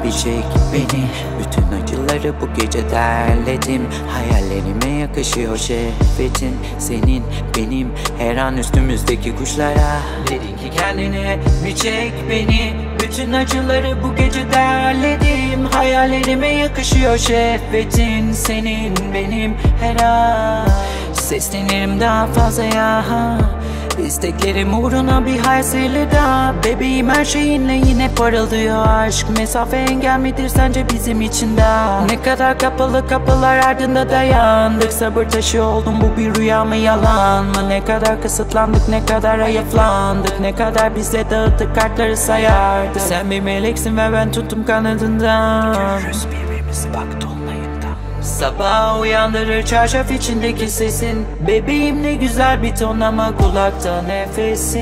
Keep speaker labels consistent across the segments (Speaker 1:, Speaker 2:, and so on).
Speaker 1: bir çek beni. Bütün acıları bu gece derledim. Hayallerime yakışıyor şehvetin. Senin benim her an üstümüzdeki kuşlara. Dedin ki kendine bir çek beni. Bütün acıları bu gece derledim. Hayallerime yakışıyor şehvetin. Senin benim her an. Seslenirim daha fazlaya. İsteklerim uğruna bir hayseli daha. Bebeğim her şeyinle yine parıldıyor aşk. Mesafe engel midir sence bizim için daha? Ne kadar kapalı kapılar ardında dayandık. Sabır taşı oldum, bu bir rüya mı yalan mı? Ne kadar kısıtlandık, ne kadar ayıflandık. Ne kadar bize dağıttık kartları sayardık. Sen bir meleksin ve ben tuttum kanadından. Görürüz birbirimizi bak dolunayında. Sabah uyandırır çarşaf içindeki sesin. Bebeğim ne güzel bir ton ama kulakta nefesin.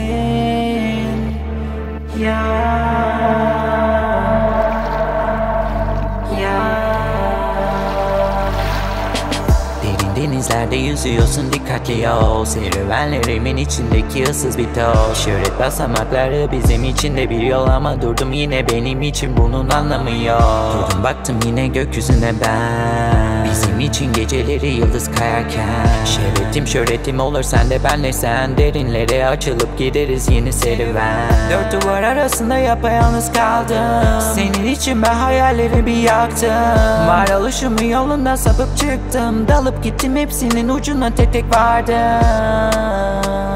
Speaker 1: Ya derin denizlerde yüzüyorsun, dikkatli ol. Serüvenlerimin içindeki ıssız bir toz. Şöhret basamakları bizim için de bir yol ama durdum yine benim için bunun anlamı yok. Durdum baktım yine gökyüzüne ben. Bizim için geceleri yıldız kayarken. Şöhretim olur sen de benle sen. Derinlere açılıp gideriz yeni serüven. Dört duvar arasında yapayalnız kaldım. Senin için ben hayalleri bir yaktım. Varoluşumun yolundan sapıp çıktım. Dalıp gittim hepsinin ucuna tek tek vardım.